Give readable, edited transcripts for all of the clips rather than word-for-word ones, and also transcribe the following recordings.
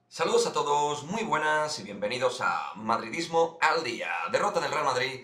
Saludos a todos, muy buenas y bienvenidos a Madridismo al Día. Derrota del Real Madrid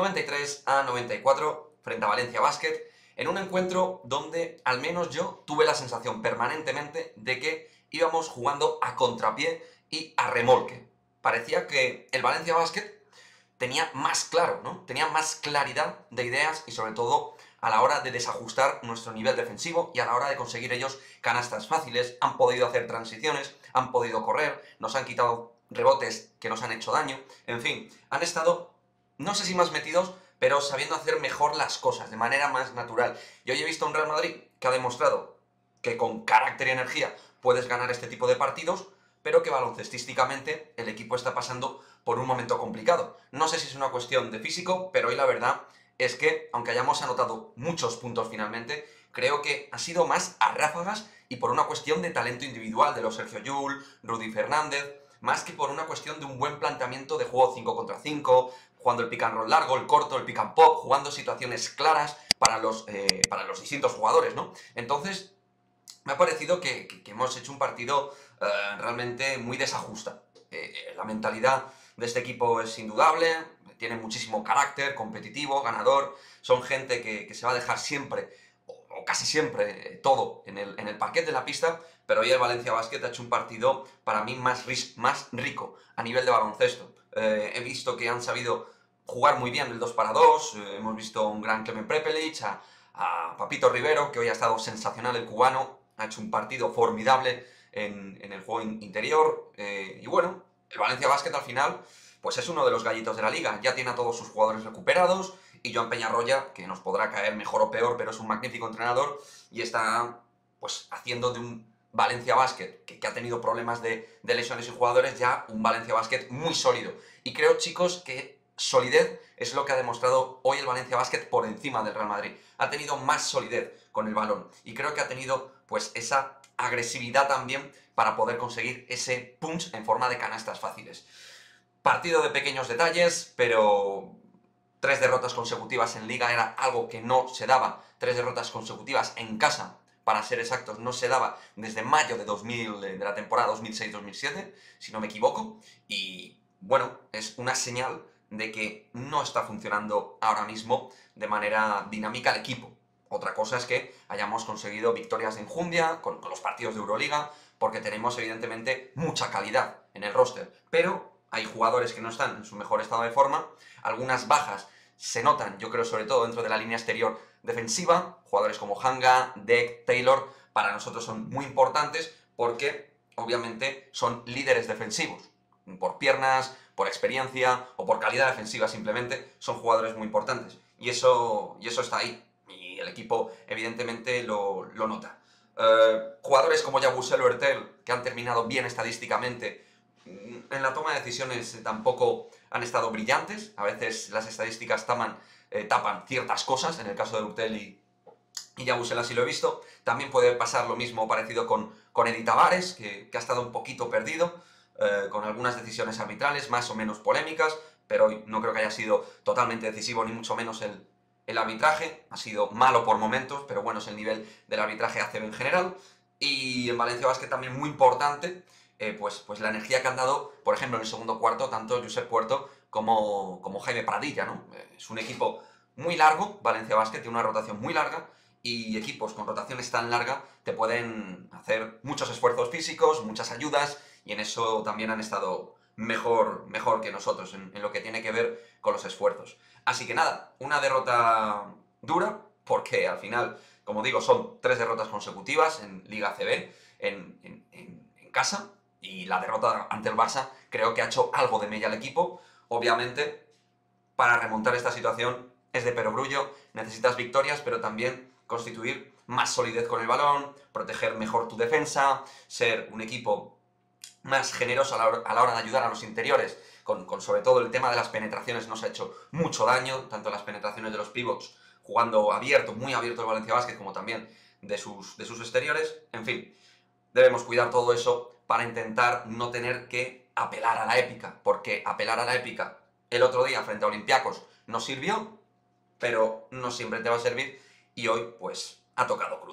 93-94 frente a Valencia Basket en un encuentro donde al menos yo tuve la sensación permanentemente de que íbamos jugando a contrapié y a remolque. Parecía que el Valencia Basket tenía más claro, ¿no? Tenía más claridad de ideas y sobre todo a la hora de desajustar nuestro nivel defensivo y a la hora de conseguir ellos canastas fáciles, han podido hacer transiciones, han podido correr, nos han quitado rebotes que nos han hecho daño, en fin, han estado, no sé si más metidos, pero sabiendo hacer mejor las cosas, de manera más natural. Y hoy he visto un Real Madrid que ha demostrado que con carácter y energía puedes ganar este tipo de partidos, pero que baloncestísticamente el equipo está pasando por un momento complicado. No sé si es una cuestión de físico, pero hoy la verdad es que, aunque hayamos anotado muchos puntos finalmente, creo que ha sido más a ráfagas y por una cuestión de talento individual de los Sergio Llull, Rudy Fernández, más que por una cuestión de un buen planteamiento de juego 5 contra 5, jugando el pick and roll largo, el corto, el pick and pop, jugando situaciones claras para los distintos jugadores, ¿no? Entonces, me ha parecido que hemos hecho un partido realmente muy desajustado. La mentalidad de este equipo es indudable, tiene muchísimo carácter, competitivo, ganador, son gente que se va a dejar siempre, o casi siempre, todo en el parquet de la pista, pero hoy el Valencia Basket ha hecho un partido para mí más rico a nivel de baloncesto. He visto que han sabido jugar muy bien el 2 para 2, hemos visto un gran Klemen Prepelic, a Papito Rivero, que hoy ha estado sensacional el cubano, ha hecho un partido formidable en el juego interior, y bueno, el Valencia Basket al final pues es uno de los gallitos de la liga, ya tiene a todos sus jugadores recuperados, y Joan Peñarroya, que nos podrá caer mejor o peor, pero es un magnífico entrenador, y está pues haciendo de un Valencia Basket, que ha tenido problemas de lesiones y jugadores, ya un Valencia Basket muy sólido. Y creo, chicos, que solidez es lo que ha demostrado hoy el Valencia Basket por encima del Real Madrid. Ha tenido más solidez con el balón y creo que ha tenido pues esa agresividad también para poder conseguir ese punch en forma de canastas fáciles. Partido de pequeños detalles, pero 3 derrotas consecutivas en Liga era algo que no se daba. 3 derrotas consecutivas en casa, para ser exactos, no se daba desde mayo de la temporada 2006-2007, si no me equivoco. Y bueno, es una señal de que no está funcionando ahora mismo de manera dinámica el equipo. Otra cosa es que hayamos conseguido victorias de enjundia con los partidos de Euroliga, porque tenemos evidentemente mucha calidad en el roster. Pero hay jugadores que no están en su mejor estado de forma, algunas bajas se notan, yo creo, sobre todo dentro de la línea exterior defensiva, jugadores como Hanga, Deck, Taylor, para nosotros son muy importantes porque obviamente son líderes defensivos, por piernas, por experiencia o por calidad defensiva simplemente, son jugadores muy importantes. Y eso está ahí, y el equipo evidentemente lo nota. Jugadores como Yabusel o Hertel, que han terminado bien estadísticamente, en la toma de decisiones tampoco han estado brillantes. A veces las estadísticas tapan ciertas cosas, en el caso de Urtel y Yabusel así lo he visto. También puede pasar lo mismo parecido con Edi Tavares, que ha estado un poquito perdido, con algunas decisiones arbitrales más o menos polémicas, pero hoy no creo que haya sido totalmente decisivo, ni mucho menos el arbitraje. Ha sido malo por momentos, pero bueno, es el nivel del arbitraje ACB en general. Y en Valencia Basket también muy importante, pues la energía que han dado, por ejemplo, en el segundo cuarto, tanto Josep Puerto como Jaime Pradilla, ¿no? Es un equipo muy largo, Valencia Basket tiene una rotación muy larga, y equipos con rotaciones tan largas te pueden hacer muchos esfuerzos físicos, muchas ayudas, y en eso también han estado mejor que nosotros, en lo que tiene que ver con los esfuerzos. Así que nada, una derrota dura, porque al final, como digo, son 3 derrotas consecutivas en Liga CB, en casa, y la derrota ante el Barça creo que ha hecho algo de mella al equipo. Obviamente, para remontar esta situación es de perogrullo, necesitas victorias, pero también constituir más solidez con el balón, proteger mejor tu defensa, ser un equipo más generoso a la hora de ayudar a los interiores, con sobre todo el tema de las penetraciones nos ha hecho mucho daño, tanto las penetraciones de los pivots jugando abierto, muy abierto el Valencia Basket, como también de sus exteriores. En fin, debemos cuidar todo eso para intentar no tener que apelar a la épica, porque apelar a la épica el otro día frente a Olympiacos nos sirvió, pero no siempre te va a servir, y hoy pues ha tocado